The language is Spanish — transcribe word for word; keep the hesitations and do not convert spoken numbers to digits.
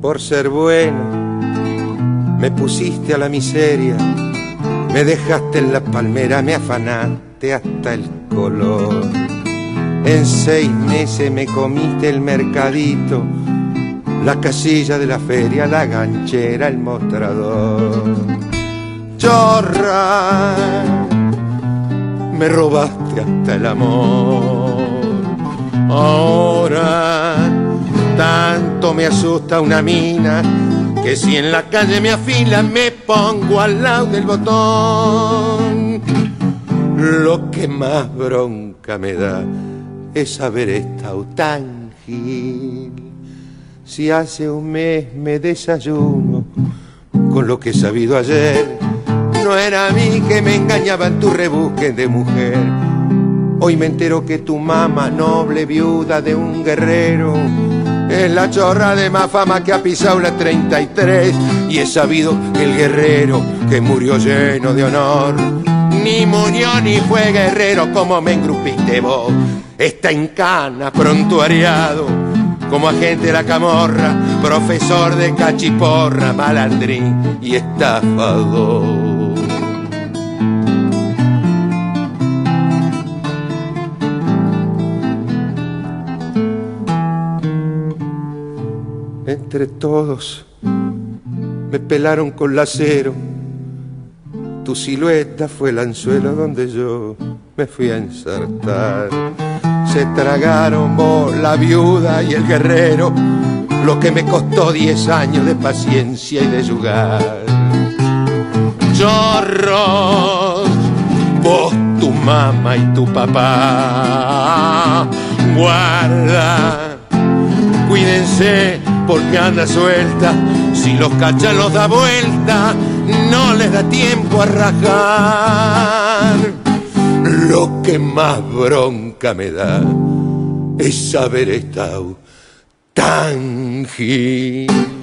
por ser bueno, me pusiste a la miseria, me dejaste en la palmera, me afanaste hasta el color. En seis meses me comiste el mercadito, la casilla de la feria, la ganchera, el mostrador. Chorra, me robaste hasta el amor. Ahora tanto me asusta una mina que si en la calle me afilan me pongo al lado del botón. Lo que más bronca me da es haber estado tan gil. Si hace un mes me desayuno con lo que he sabido ayer, no era a mí que me engañaban tu rebusque de mujer. Hoy me entero que tu mamá, noble viuda de un guerrero, es la chorra de más fama que ha pisado la treinta y tres. Y he sabido que el guerrero que murió lleno de honor, ni murió ni fue guerrero como me engrupiste vos. Está en cana, prontuariado, como agente de la camorra, profesor de cachiporra, malandrín y estafador. Entre todos me pelaron con lacero, tu silueta fue el anzuelo donde yo me fui a ensartar. Se tragaron vos, la viuda y el guerrero, lo que me costó diez años de paciencia y de yugar. Chorros, vos, tu mamá y tu papá, guarda, cuídense porque anda suelta, si los cachan los da vuelta, no les da tiempo a rajar. Lo que más bronca me da es haber estado tan gil.